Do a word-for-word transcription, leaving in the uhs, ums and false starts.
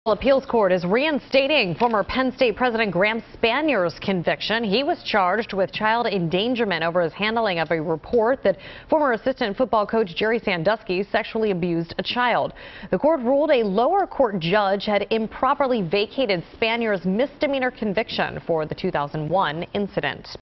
Appeals Court is reinstating former Penn State President Graham Spanier's conviction. He was charged with child endangerment over his handling of a report that former assistant football coach Jerry Sandusky sexually abused a child. The court ruled a lower court judge had improperly vacated Spanier's misdemeanor conviction for the two thousand one incident.